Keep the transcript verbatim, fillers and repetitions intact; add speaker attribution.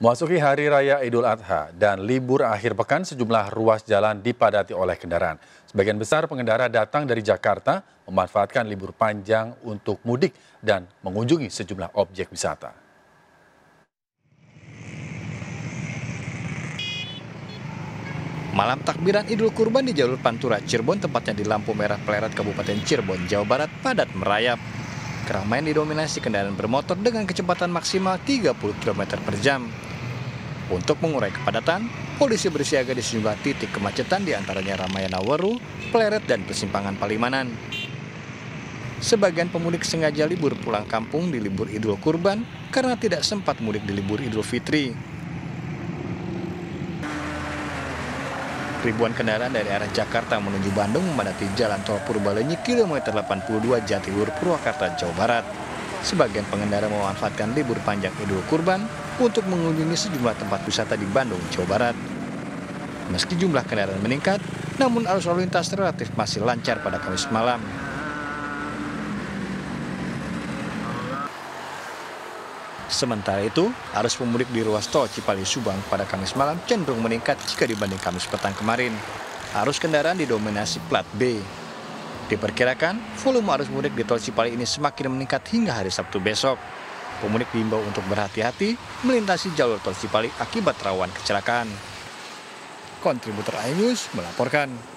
Speaker 1: Memasuki Hari Raya Idul Adha dan libur akhir pekan, sejumlah ruas jalan dipadati oleh kendaraan. Sebagian besar pengendara datang dari Jakarta memanfaatkan libur panjang untuk mudik dan mengunjungi sejumlah objek wisata.
Speaker 2: Malam takbiran Idul Kurban di jalur Pantura Cirebon, tepatnya di lampu merah Pleret Kabupaten Cirebon, Jawa Barat, padat merayap. Keramaian didominasi kendaraan bermotor dengan kecepatan maksimal tiga puluh kilometer per jam. Untuk mengurai kepadatan, polisi bersiaga di sejumlah titik kemacetan, diantaranya Ramayana Waru, Pleret, dan Persimpangan Palimanan. Sebagian pemudik sengaja libur pulang kampung di libur Idul Kurban karena tidak sempat mudik di libur Idul Fitri. Ribuan kendaraan dari arah Jakarta menuju Bandung memadati Jalan Tol Purbalenyi kilometer delapan puluh dua Jatiluhur, Purwakarta, Jawa Barat. Sebagian pengendara memanfaatkan libur panjang Idul Kurban untuk mengunjungi sejumlah tempat wisata di Bandung, Jawa Barat. Meski jumlah kendaraan meningkat, namun arus lalu lintas relatif masih lancar pada Kamis malam. Sementara itu, arus pemudik di ruas tol Cipali Subang pada Kamis malam cenderung meningkat jika dibanding Kamis petang kemarin. Arus kendaraan didominasi plat B. Diperkirakan, volume arus mudik di tol Cipali ini semakin meningkat hingga hari Sabtu besok. Pemudik diimbau untuk berhati-hati melintasi jalur tol Cipali akibat rawan kecelakaan. Kontributor iNews melaporkan.